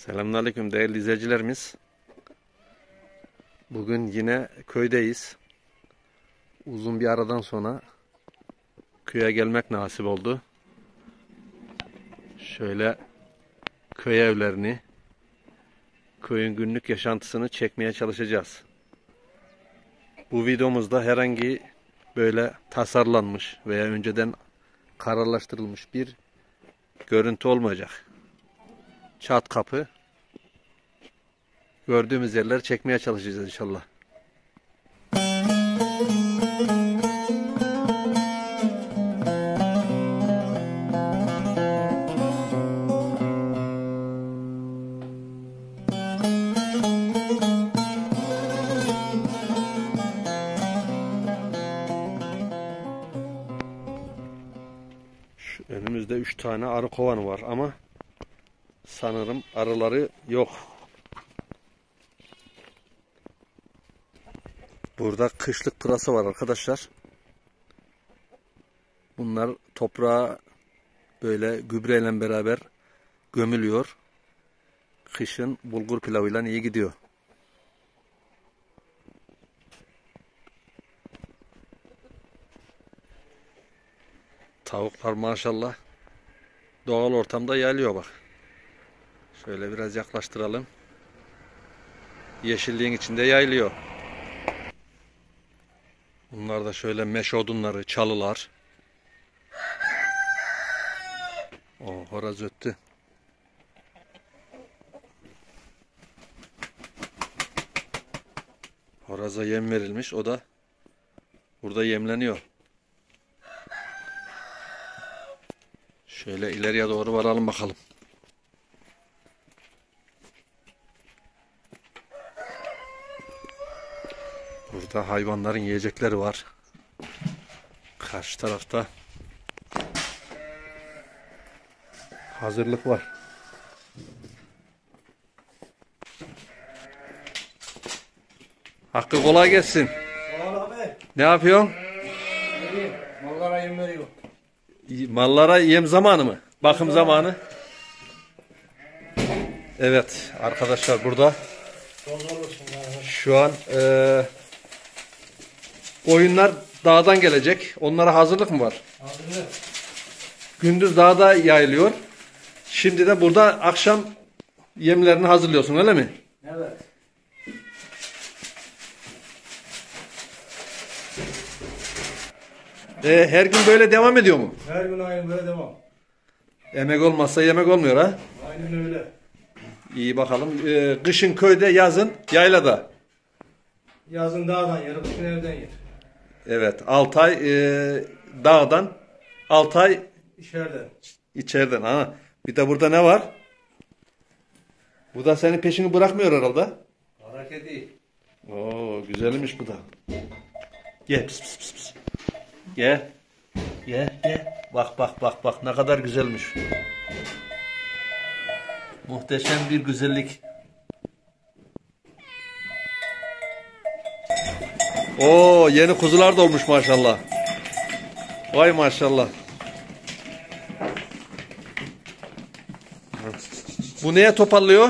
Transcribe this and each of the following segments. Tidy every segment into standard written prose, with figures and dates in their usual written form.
Selamünaleyküm değerli izleyicilerimiz. Bugün yine köydeyiz. Uzun bir aradan sonra köye gelmek nasip oldu. Şöyle köy evlerini, köyün günlük yaşantısını çekmeye çalışacağız. Bu videomuzda herhangi böyle tasarlanmış veya önceden kararlaştırılmış bir görüntü olmayacak. Çat kapı gördüğümüz yerleri çekmeye çalışacağız inşallah. Şu önümüzde 3 tane arı kovanı var ama sanırım arıları yok. Burada kışlık pırasa var arkadaşlar. Bunlar toprağa böyle gübreyle beraber gömülüyor. Kışın bulgur pilavıyla iyi gidiyor. Tavuklar maşallah doğal ortamda yayılıyor bak. Şöyle biraz yaklaştıralım. Yeşilliğin içinde yayılıyor. Bunlar da şöyle meşe odunları, çalılar. O horoz öttü. Horoza yem verilmiş. O da burada yemleniyor. Şöyle ileriye doğru varalım bakalım. Burada hayvanların yiyecekleri var. Karşı tarafta hazırlık var. Hakkı kolay gelsin. Sağ ol abi. Ne yapıyorsun? İyi. Mallara yem veriyor. Mallara yem zamanı mı? Bakım zamanı. Evet arkadaşlar burada şu an koyunlar dağdan gelecek. Onlara hazırlık mı var? Hazırlık. Gündüz dağda yayılıyor. Şimdi de burada akşam yemlerini hazırlıyorsun öyle mi? Evet. Her gün böyle devam ediyor mu? Her gün aynı böyle devam. Emek olmazsa yemek olmuyor ha? Aynen öyle. İyi bakalım. Kışın köyde, yazın yaylada. Yazın dağdan yer, kışın evden yer. Evet. 6 ay dağdan, 6 ay İçeriden. içeriden. Ha. Bir de burada ne var? Bu da senin peşini bırakmıyor herhalde. Hareket değil. Oo, güzelmiş bu da. Gel. Pis, pis, pis, pis. Gel. Gel, gel. Bak bak bak bak ne kadar güzelmiş. Muhteşem bir güzellik. Oo, yeni kuzular da olmuş maşallah. Vay maşallah. Bu neye topallıyor?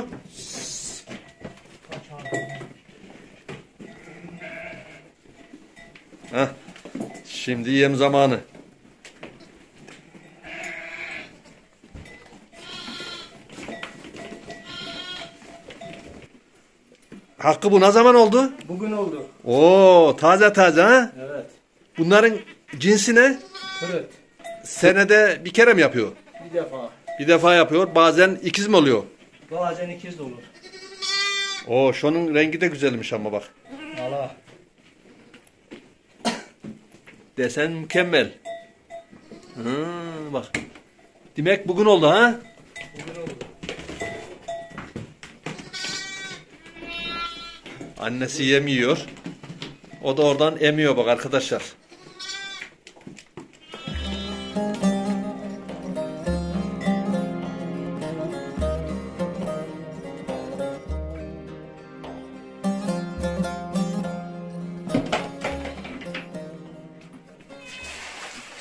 Heh. Şimdi yem zamanı. Hakkı bu ne zaman oldu? Bugün oldu. Oo, taze taze ha? Evet. Bunların cinsi ne? Evet. Senede bir kere mi yapıyor? Bir defa. Bir defa yapıyor. Bazen ikiz mi oluyor? Bazen ikiz de olur. Oo, şunun rengi de güzelmiş ama bak. Allah. Desen mükemmel. Bak. Demek bugün oldu ha? Bugün oldu. Annesi yem yiyor. O da oradan emiyor bak arkadaşlar.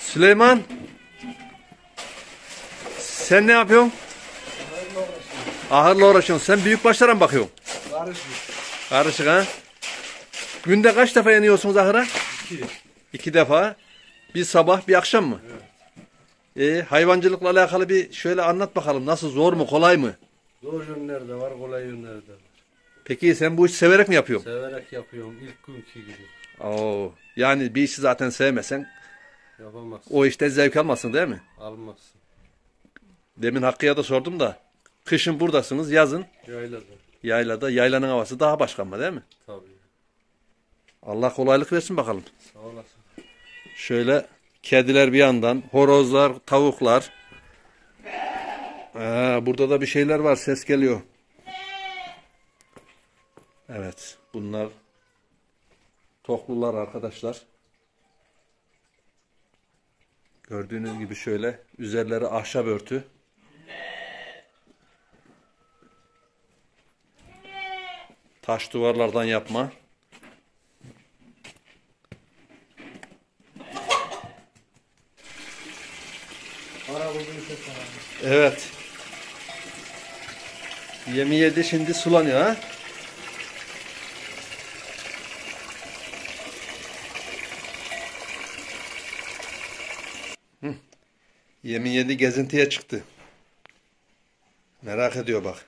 Süleyman, sen ne yapıyorsun? Ahırla uğraşıyorsun. Sen büyük başlara mı bakıyorsun? Karışık. Karışık ha? Günde kaç defa iniyorsunuz ahıra? 2. 2 defa. Bir sabah bir akşam mı? Evet. Hayvancılıkla alakalı bir şöyle anlat bakalım. Nasıl, zor mu, kolay mı? Zor yönleri de var, kolay yönleri de var. Peki sen bu işi severek mi yapıyorsun? Severek yapıyorum ilk günkü gibi. Oo, yani bir işi zaten sevmesen Yapamazsın. o işte zevk almasın değil mi? Almazsın. Demin Hakkı'ya da sordum da. Kışın buradasınız, yazın Yaylada. yaylada. Yaylanın havası daha başka ama değil mi? Tabii. Allah kolaylık versin bakalım. Sağ olasın. Şöyle kediler bir yandan, horozlar, tavuklar. Burada da bir şeyler var, ses geliyor. Evet, bunlar toklular arkadaşlar. Gördüğünüz gibi şöyle üzerleri ahşap örtü. Taş duvarlardan yapma. Evet. Yemi yedi, şimdi sulanıyor ha. Yemi yedi, gezintiye çıktı. Merak ediyor bak.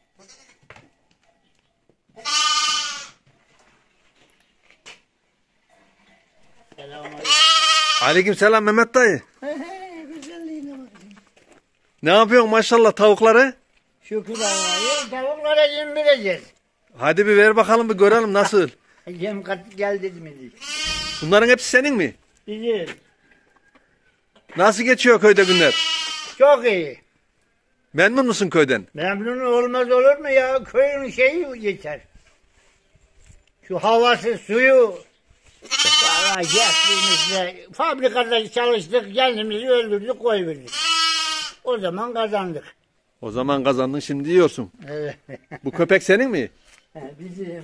Aleykümselam Mehmet dayı. Güzelliğine bak. Ne yapıyorsun maşallah tavukları? Şükür Allah'a. Tavuklara yem vereceğiz. Hadi bir ver bakalım, bir görelim nasıl. Yem kat gel dedim mi? Bunların hepsi senin mi? Bizim. Nasıl geçiyor köyde günler? Çok iyi. Memnun musun köyden? Memnun olmaz olur mu ya? Köyün şeyi geçer. Şu havası, suyu. Vallahi geçtiğimizde fabrikada çalıştık, kendimizi öldürdük, koyverdik. O zaman kazandık. O zaman kazandın, şimdi yiyorsun. Evet. Bu köpek senin mi? Bizim.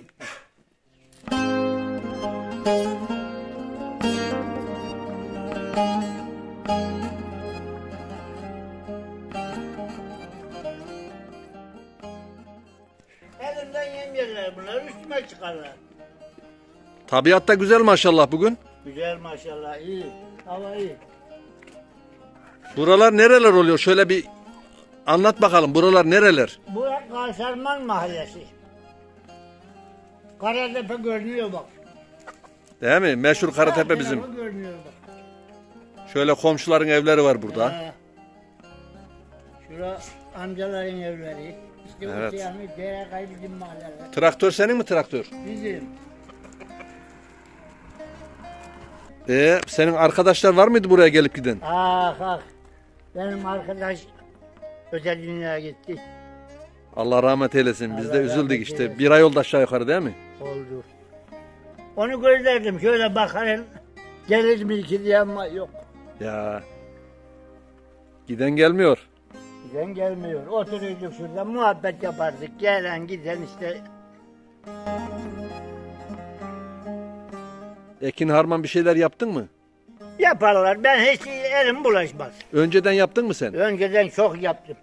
Elimden yem yerler bunlar, üstüme çıkarlar. Tabiat da güzel maşallah bugün. Güzel maşallah, iyi. Hava iyi. Buralar nereler oluyor? Şöyle bir anlat bakalım. Buralar nereler? Bu Kaysarman Mahallesi. Karatepe görünüyor bak. Değil mi? Meşhur Karatepe bizim. Karatepe görünüyor bak. Şöyle komşuların evleri var burada. Şura amcaların evleri. İşte Evet. o yani Derekay bizim mahalleler. Traktör senin mi traktör? Bizim. Senin arkadaşlar var mıydı buraya gelip giden? Ah. Benim arkadaş özel dünyaya gitti. Allah rahmet eylesin. Biz de Allah üzüldük rahmet işte. eylesin. Bir ay oldu aşağı yukarı değil mi? Oldu. Onu gözlerdim. Şöyle bakarım. Gelir mi ki diye ama yok. Ya. Giden gelmiyor. Giden gelmiyor. Oturuyorduk şurada muhabbet yapardık. Gelen giden işte. Ekin harman bir şeyler yaptın mı? Yaparlar. Ben hiç elim bulaşmaz. Önceden yaptın mı sen? Önceden çok yaptım.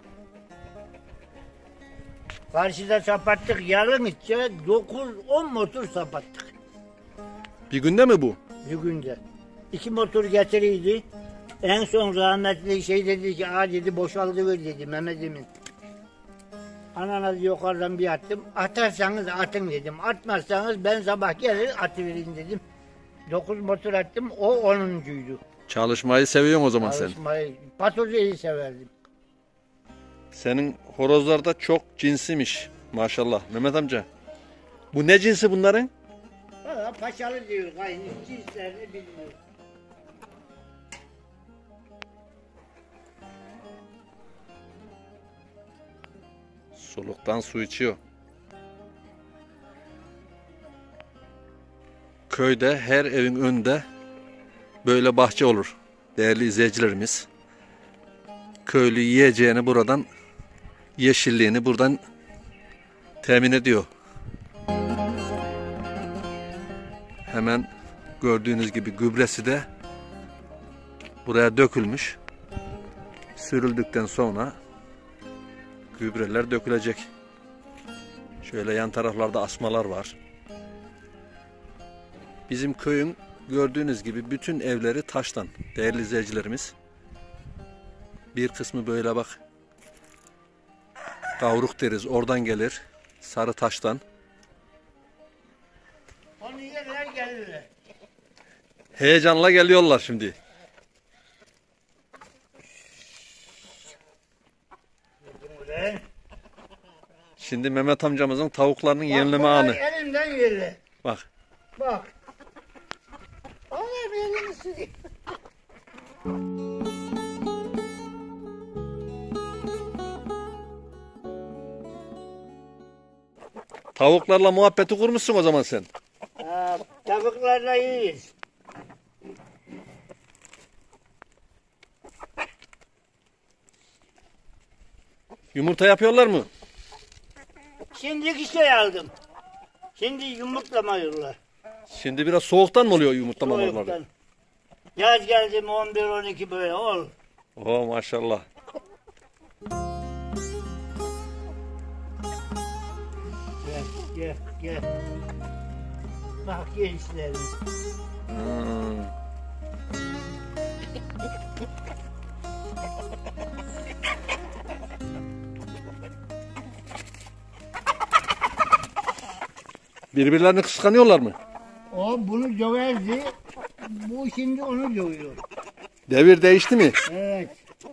Karşıda sapattık. Yarın içe 9-10 motor sapattık. Bir günde mi bu? Bir günde. 2 motor getiriydi. En son rahmetli şey dedi ki dedi boşaltıver dedi Mehmet Emin. Ananızı yukarıdan bir attım. Atarsanız atın dedim. Atmazsanız ben sabah gelir atıverin dedim. 9 motor attım. O 10'uncuydu. Çalışmayı seviyorsun o zaman sen. Çalışmayı, patozeyi severdim. Senin horozlar da çok cinsimiş maşallah Mehmet amca. Bu ne cinsi bunların? Valla paşalı diyor kaynı. Cinslerini bilmiyor. Soluktan su içiyor. Köyde her evin önünde böyle bahçe olur. Değerli izleyicilerimiz. Köylü yiyeceğini buradan, yeşilliğini buradan temin ediyor. Hemen gördüğünüz gibi gübresi de buraya dökülmüş. Sürüldükten sonra Gübreler dökülecek. Şöyle yan taraflarda asmalar var. Bizim köyün gördüğünüz gibi bütün evleri taştan değerli izleyicilerimiz. Bir kısmı böyle bak. Kavruk deriz, oradan gelir. Sarı taştan. Onu yerler gelirler. Heyecanla geliyorlar şimdi. Ulan. Şimdi Mehmet amcamızın tavuklarının Bak, yenileme bunlar anı. Elimden yerler. Bak. Bak. Onlar elini sürüyor. Tavuklarla muhabbeti kurmuşsun o zaman sen. Tavuklarla iyiyiz. Yumurta yapıyorlar mı? Şimdi şey aldım. Şimdi yumurtlamıyorlar. Şimdi biraz soğuktan mı oluyor yumurtlamaları? Soğuktan. Yaz geldi mi 11-12 böyle ol. Oo maşallah. Gel. Bak gençlerim. Hmm. Birbirlerini kıskanıyorlar mı? O bunu döverdi. Bu şimdi onu dövüyor. Devir değişti mi? Evet.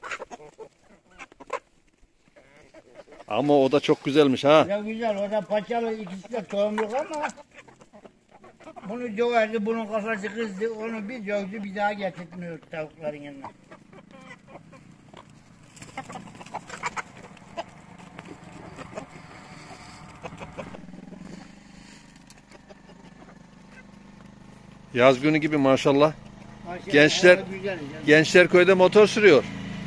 Ama o da çok güzelmiş ha. Ya güzel. O da paçalı, ikisi de tohumluk ama bunu döverdi. Bunun kafası kızdı. Onu bir dövdü, bir daha getirtmiyor tavukların yanına. Yaz günü gibi maşallah. Maşallah, Gençler- hava güzel, yani. Gençler köyde motor sürüyor.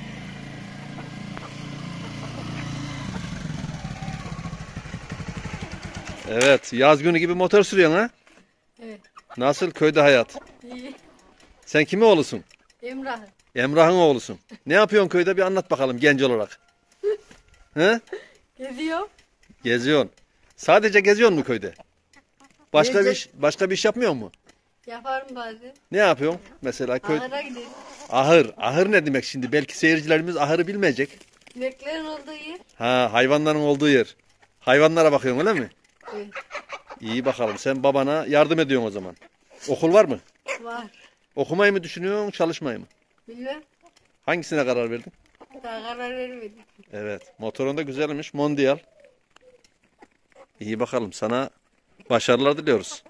Evet, yaz günü gibi motor sürüyorsun ha? Evet. Nasıl köyde hayat? İyi. Sen kimin oğlusun? Emrah. Emrah'ın oğlusun. Ne yapıyorsun köyde bir anlat bakalım genç olarak. He? Geziyor. Geziyorsun. Sadece geziyorsun mu köyde? Başka bir iş yapmıyor mu? Yaparım bazen. Ne yapıyorsun? Mesela köy Ahıra giderim. ahır. Ahır ne demek şimdi? Belki seyircilerimiz ahırı bilmeyecek. İneklerin olduğu yer. Ha, hayvanların olduğu yer. Hayvanlara bakıyorsun öyle mi? Evet. İyi bakalım. Sen babana yardım ediyorsun o zaman. Okul var mı? Var. Okumayı mı düşünüyorsun, çalışmayı mı? Bilmem. Hangisine karar verdin? Daha karar vermedim. Evet. Motorun da güzelmiş. Mondial. İyi bakalım. Sana başarılar diliyoruz.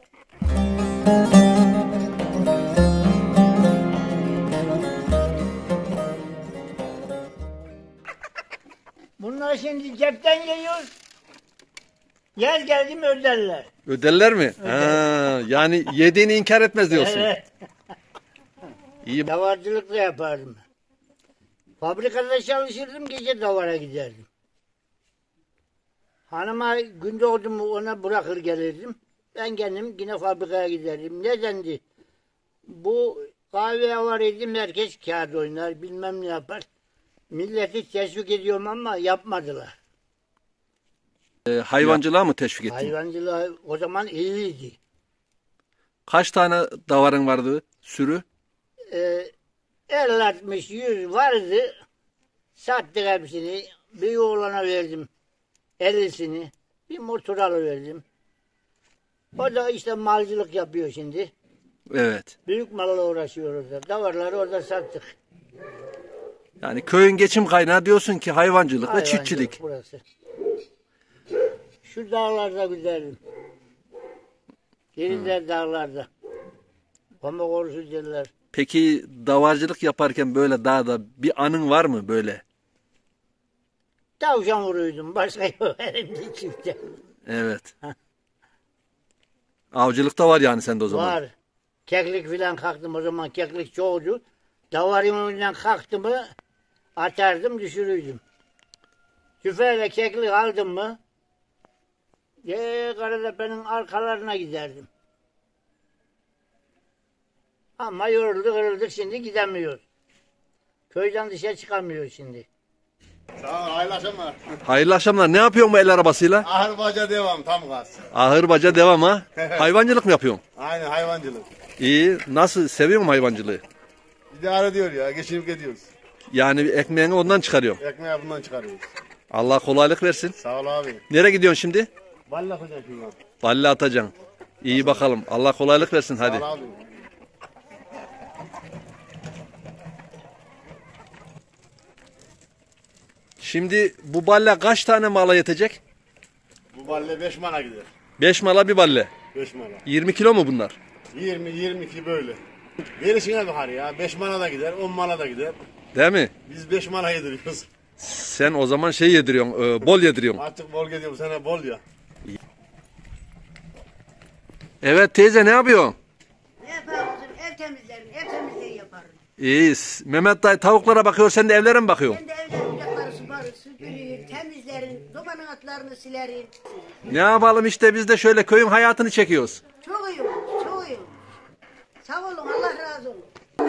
Bunlar şimdi cepten yiyor. Yaz geldi mi öderler. Öderler mi? Ha, yani yediğini inkar etmez diyorsun. Evet. İyi. Davarcılık da yapardım. Fabrikada çalışırdım, gece davara giderdim. Hanıma gün doğdu mu ona bırakır gelirdim. Ben kendim yine fabrikaya giderdim. Nedendi? Bu kahveye varıydım, herkes kağıt oynar, bilmem ne yapar. Milleti teşvik ediyorum ama yapmadılar. Hayvancılığa mı teşvik ettin? Hayvancılığa o zaman iyiydi. Kaç tane davarın vardı? Sürü? 50-60-100 vardı. Sattık hepsini. Bir oğlana verdim 50'sini. Bir motor alıverdim. O da işte malcılık yapıyor şimdi. Evet. Büyük malla uğraşıyor orada. Davarları orada sattık. Yani köyün geçim kaynağı diyorsun ki hayvancılık ve Hayvancılık çiftçilik. burası. Şu dağlarda güzelim. Yerinde dağlarda. Pamuk orusu derler. Peki davarcılık yaparken böyle dağda bir anın var mı böyle? Tavşan vuruyordum. Başka yok elimde çifte. Evet. Avcılık da var yani sende o zaman. Var. Keklik filan kalktım o zaman. Keklik çoğudu. Davarın önünden kalktım mı atardım düşürüydüm. Tüfeğiyle keklik aldım mı Karatepe'nin arkalarına giderdim. Ama yorulduk kırıldık şimdi gidemiyoruz. Köyden dışarı çıkamıyor şimdi. Sağ ol, hayırlı akşamlar. Hayırlı akşamlar. Ne yapıyorsun bu el arabasıyla? Ahır baca devam, tam gaz. Ahır baca devam ha. Hayvancılık mı yapıyorsun? Aynen, hayvancılık. İyi. Nasıl? Seviyor musun hayvancılığı? İdare ediyor ya, geçinip gidiyoruz. Yani ekmeğini ondan çıkarıyorsun. Ekmeği bundan çıkarıyoruz. Allah kolaylık versin. Sağ ol abi. Nereye gidiyorsun şimdi? Vallahi hocam şimdi. Balle atacaksın. İyi bakalım. Allah kolaylık versin hadi. Sağ ol abi. Şimdi bu balle kaç tane mala yetecek? Bu balle 5 mana gider. 5 mala bir balle. 5 mana. 20 kilo mu bunlar? 20-22 böyle. Verişine bakar ya. 5 mana da gider, 10 mana da gider. Değil mi? Biz 5 mana yediriyoruz. Sen o zaman şey yediriyorsun, bol yediriyorsun. Artık bol geliyor bu sene bol ya. Evet teyze ne yapıyorsun? Ne yaparım? Ev temizlerim, ev temizliği yaparım. İyiyiz. Mehmet dayı tavuklara bakıyor, sen de evlere mi bakıyorsun? Ben de evlerimde karısı barı süpürüyüm, temizlerim, dobanın atlarını silerim. Ne yapalım işte biz de şöyle köyün hayatını çekiyoruz. Çok iyiyim, çok iyiyim. Sağ olun, Allah razı olsun.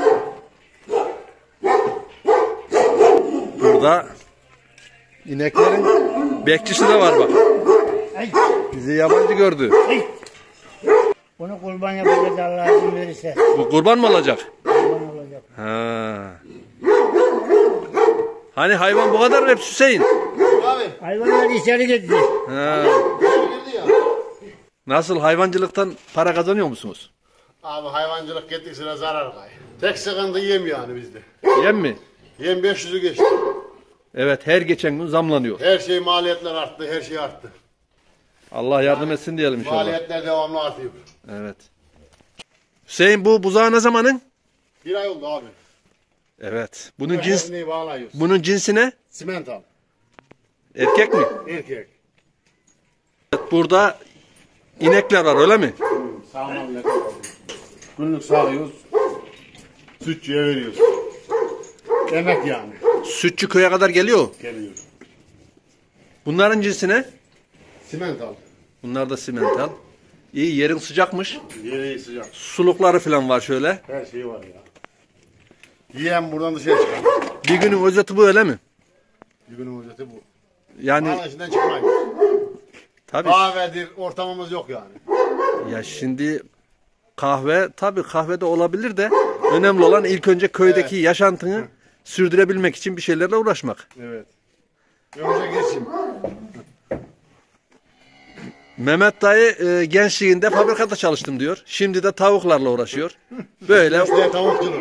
Burada ineklerin bekçisi de var bak. Bizi yabancı gördü. Bunu kurban yapacağız Allah izin verirse. Bu kurban mı olacak? Kurban olacak. Ha. Hani hayvan bu kadar mı hep Hüseyin? Abi, Hayvanlar içeri gitti. Ha. girdi ya. Nasıl hayvancılıktan para kazanıyor musunuz? Abi hayvancılık gittik sıra zarar gay. Tek sıkıntı yem yani bizde. Yem mi? Yem 500'ü geçti. Evet her geçen gün zamlanıyor. Her şey maliyetler arttı, her şey arttı. Allah yardım etsin diyelim inşallah. Maliyetler devamlı artıyor. Evet. Hüseyin bu buzağı ne zamanın? 1 ay oldu abi. Evet. Bunun Bağlıyoruz. bunun cinsi ne? Simental. Erkek mi? Erkek. Evet, burada inekler var öyle mi? Sağlam yakın. Günlük sağlıyoruz. Sütçüye veriyoruz. Emek yani. Sütçü köye kadar geliyor. Geliyor. Bunların cinsi ne? Simental. Bunlar da simental. İyi yerin sıcakmış. Yeri sıcak. Sulukları falan var şöyle. Her şey var ya. Yiyen buradan dışarı çıkar. Bir günün özeti bu öyle mi? Bir günün özeti bu. Yani Bağla içinden çıkmayız. tabii. Kahvedir, ortamımız yok yani. Ya şimdi kahve tabii kahvede olabilir de önemli olan ilk önce köydeki yaşantını sürdürebilmek için bir şeylerle uğraşmak. Evet. Önce geçeyim. Mehmet dayı gençliğinde fabrikada çalıştım diyor. Şimdi de tavuklarla uğraşıyor. Böyle Mesleğe tavukçuluk.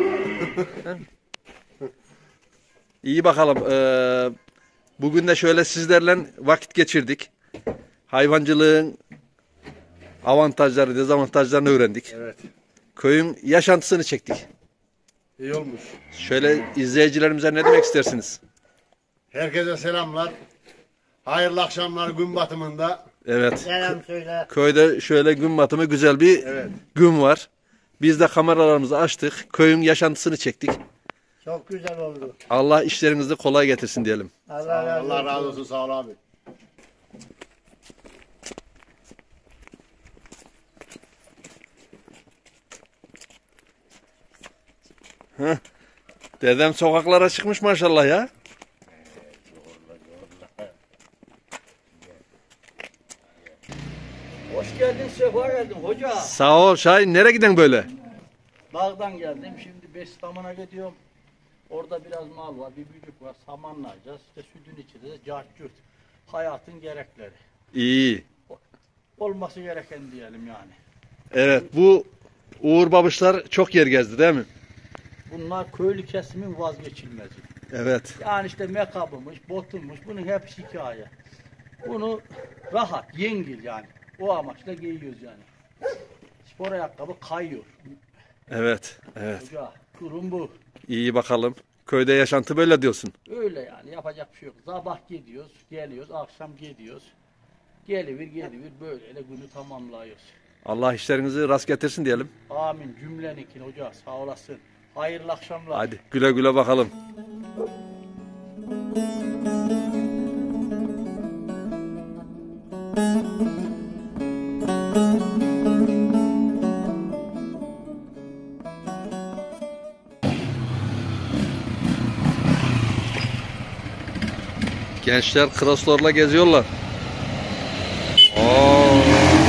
iyi bakalım. Bugün de şöyle sizlerle vakit geçirdik. Hayvancılığın avantajları, dezavantajlarını öğrendik. Evet. Köyün yaşantısını çektik. İyi olmuş. Şöyle izleyicilerimize ne demek istersiniz? Herkese selamlar. Hayırlı akşamlar gün batımında. Evet. Selam söyle. Köyde şöyle gün batımı güzel bir gün var. Biz de kameralarımızı açtık. Köyün yaşantısını çektik. Çok güzel oldu. Allah işlerinizi kolay getirsin diyelim. Allah razı olsun. Allah razı olsun, sağ ol abi. Dedem sokaklara çıkmış maşallah ya. Hoş geldin, sefa geldin hoca. Sağ ol Şahin. Nereye giden böyle? Dağdan geldim, şimdi Beslaman'a gidiyorum. Orada biraz mal var, bir büyük var, samanlayacağız. İşte sütün içinde cart cürt. Hayatın gerekleri. İyi. Olması gereken diyelim yani. Evet bu Uğur Babışlar çok yer gezdi değil mi? Bunlar köylü kesimin vazgeçilmezi. Evet. Yani işte mekabımış, botummuş, bunun hepsi hikaye. Bunu rahat, yengil yani. O amaçla giyiyoruz yani. Spor ayakkabı kayıyor. Evet. Evet. Hoca, durum bu. İyi bakalım. Köyde yaşantı böyle diyorsun. Öyle yani, yapacak bir şey yok. Sabah gidiyoruz, geliyoruz, akşam gidiyoruz. Geliver böyle günü tamamlıyoruz. Allah işlerinizi rast getirsin diyelim. Amin cümleninkini hoca, sağ olasın. Hayırlı akşamlar. Hadi güle güle bakalım. Gençler Crosslor'la geziyorlar. Oo.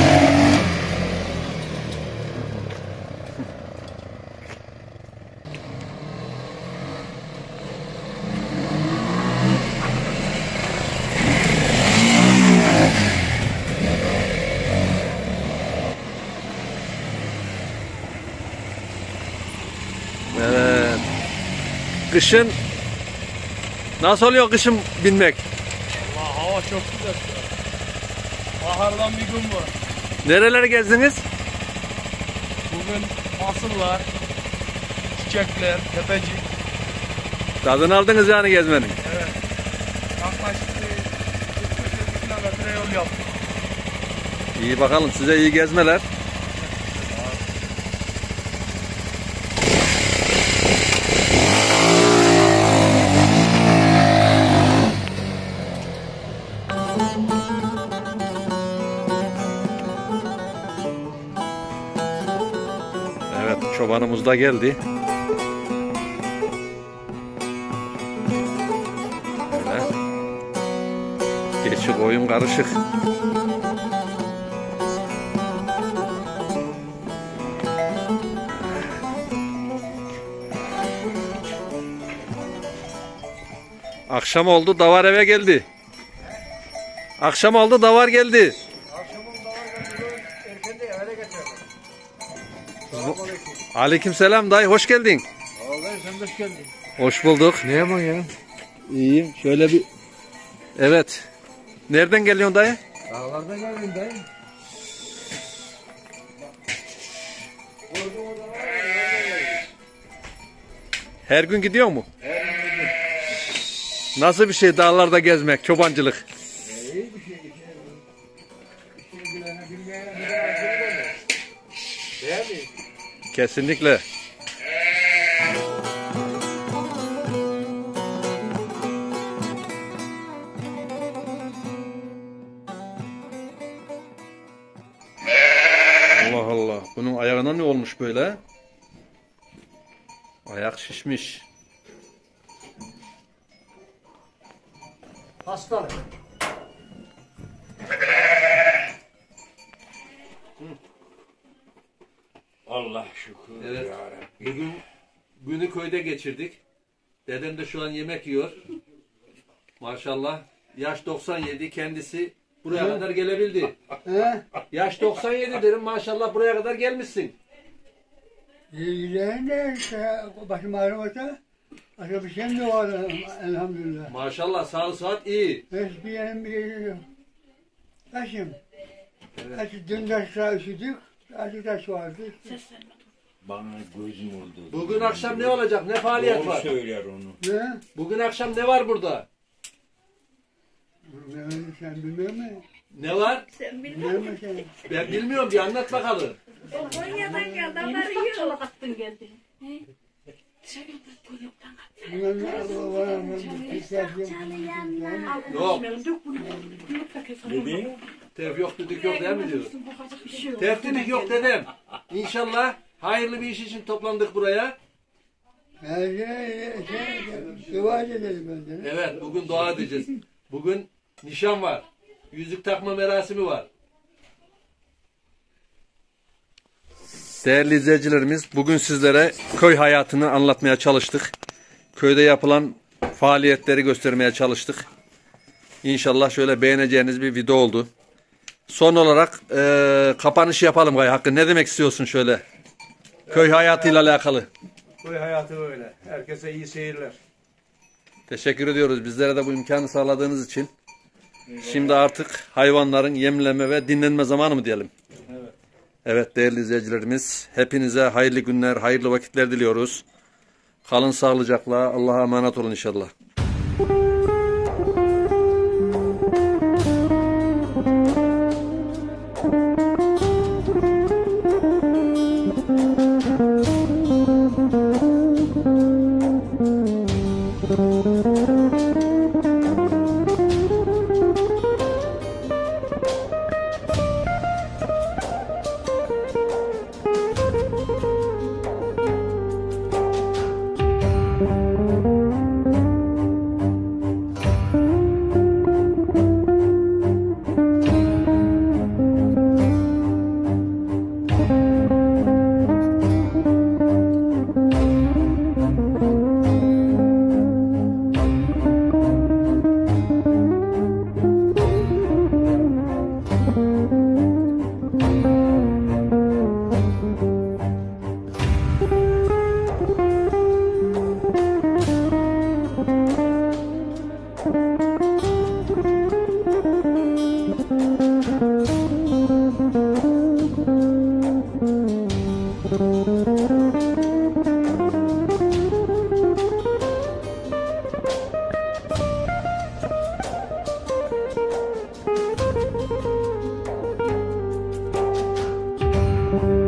Evet. Kışın nasıl oluyor kışın binmek? Hava çok güzel. Bahardan bir gün var. Nereleri gezdiniz? Bugün asırlar, çiçekler, tepecik. Tadını aldınız yani gezmenin. Yaklaşık 40 kilometre yol yaptık. İyi bakalım, size iyi gezmeler. Evet, çobanımız da geldi. Evet. Geçi koyun karışık. Akşam oldu, davar eve geldi. Akşam oldu, davar geldi. Aleykümselam dayı, hoş geldin. Vallahi sen de hoş geldin. Hoş bulduk. Ne yapıyorsun ya? İyiyim. Şöyle bir... Evet. Nereden geliyorsun dayı? Dağlarda geldim dayı. Her gün gidiyor mu? Nasıl bir şey dağlarda gezmek, çobancılık? İyi bir şey. İşini bilene bilmeyene bir daha söyleme. Değil mi? Kesinlikle. Allah Allah. Bunun ayağına ne olmuş böyle? Ayak şişmiş. Hastalık. Allah şükür. Evet. yarabbim. Bugün günü köyde geçirdik. Dedem de şu an yemek yiyor. Maşallah. Yaş 97, kendisi buraya kadar gelebildi. He? Yaş 97 derim, maşallah buraya kadar gelmişsin. İyilerin de başım ağrımasa başka bir şeyim de var elhamdülillah. Maşallah, sağ saat iyi. Hiçbir yerim bir yerim yok. Taşım. Evet. Dün taşla üşüdük. Acı taş vardı. Bana gözüm oldu. Bugün akşam ne olacak? Ne faaliyet Doğru var? söyler onu. Ne? Bugün akşam ne var burada? Sen bilmiyor musun? Ne var? Bilmiyor musun sen? Ben bilmiyorum, bir anlat bakalım. Konya'dan geldi. Haber yiyor. Çalak attın geldi. Bunların var mı? Yok. Dedi? Tef yok dedik yok değil mi diyor? Tef dedik yok dedem. İnşallah hayırlı bir iş için toplandık buraya. Dua edelim bence. Evet, bugün dua edeceğiz. Bugün nişan var. Yüzük takma merasimi var. Değerli izleyicilerimiz, bugün sizlere köy hayatını anlatmaya çalıştık. Köyde yapılan faaliyetleri göstermeye çalıştık. İnşallah şöyle beğeneceğiniz bir video oldu. Son olarak kapanış yapalım Gay Hakkı. Ne demek istiyorsun şöyle? Köy hayatıyla alakalı. Köy hayatı böyle. Herkese iyi seyirler. Teşekkür ediyoruz bizlere de bu imkanı sağladığınız için. Şimdi artık hayvanların yemleme ve dinlenme zamanı mı diyelim? Evet. Evet değerli izleyicilerimiz, hepinize hayırlı günler, hayırlı vakitler diliyoruz. Kalın sağlıcakla, Allah'a emanet olun inşallah. Allah'a emanet.